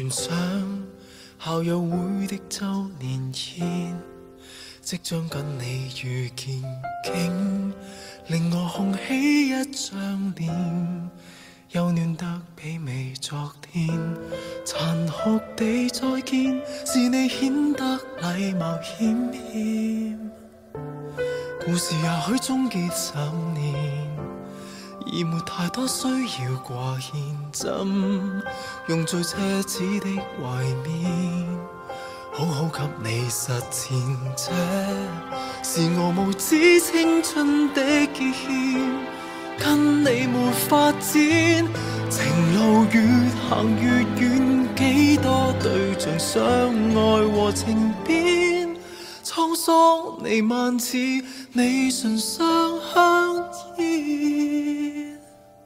聯想校友會的周年宴，即將跟你遇見，竟令我紅起一張臉，又暖得媲美昨天。殘酷地再見，是你顯得禮貌欠欠。故事也許終結10年，已沒太多需要掛牽，怎用最奢侈的懷緬，好好給你實踐？這是我無知青春的結欠，跟你沒發展，情路越行越遠，幾多對象相愛和情變，滄桑彌漫似你唇上香煙。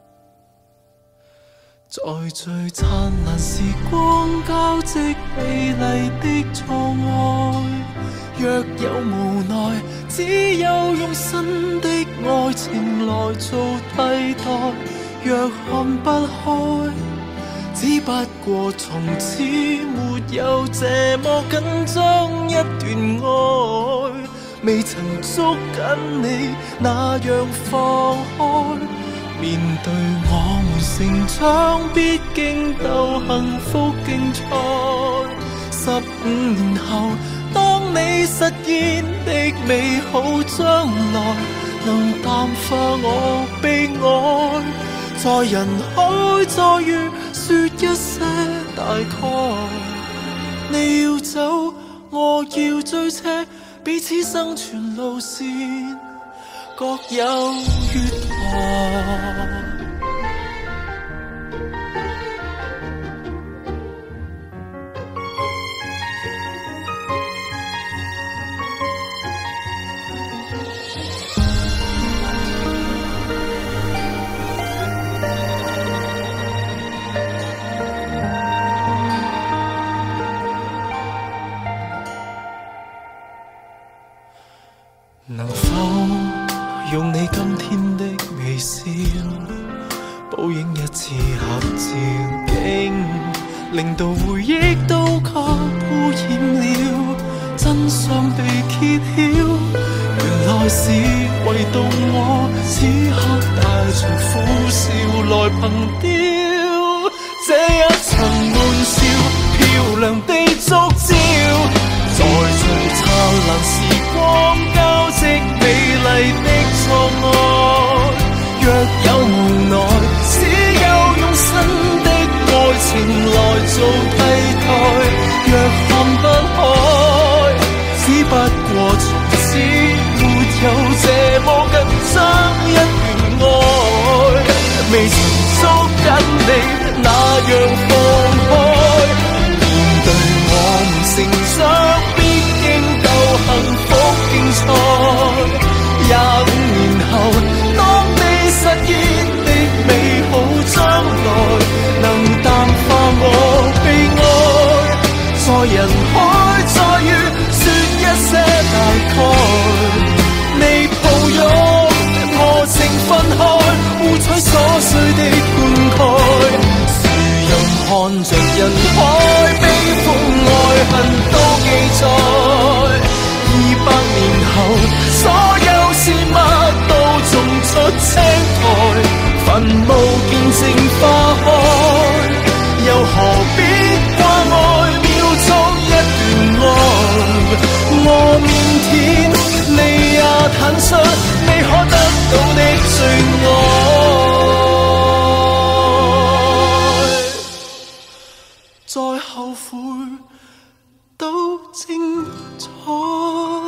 在最燦爛時光交織美麗的錯愛，若有無奈，只有用新的愛情來做替代。若看不開，只不過從此沒有這麼緊張一段愛，未曾捉緊你那樣放開。面對我們成長，必經鬥幸福競賽。15年後，當你實現的美好將來，能淡化我悲哀，在人海再遇說一些大概。你要走，我要追車，彼此生存路線各有月台。能否用你今天的微笑，補影一次合照，竟令到回憶都給污染了，真相被揭曉。原來是唯獨我此刻帶着苦笑來憑吊，這一場玩笑漂亮的燭照，在最燦爛時光交織美麗的錯愛。若有無奈，只有用新的愛情來做替代。若看不開，只不過從此沒有這麼緊張一段愛，未曾捉緊你那樣放開。面對我們成長，必經鬥幸福競賽。25年後，當你實現的美好將來，能淡化我悲哀，在人海再遇說一些大概。你抱擁我情分開，互取所需的灌溉。誰人看着人海，悲歡愛恨都記載。200年後，所有事物都種出青苔，墳墓見證花開，又何必掛礙秒作一段愛。我腼腆，你也坦率，未可得到的最愛，再後悔都精彩。